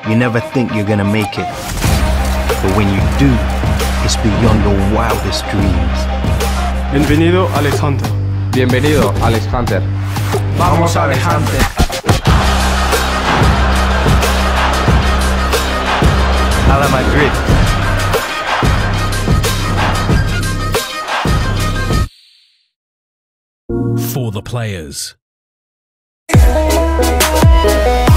you never think you're gonna make it. But when you do, it's beyond your wildest dreams. Bienvenido, Alex Hunter. Bienvenido, Alex Hunter. Vamos, Alex Hunter. A la Madrid. For the players.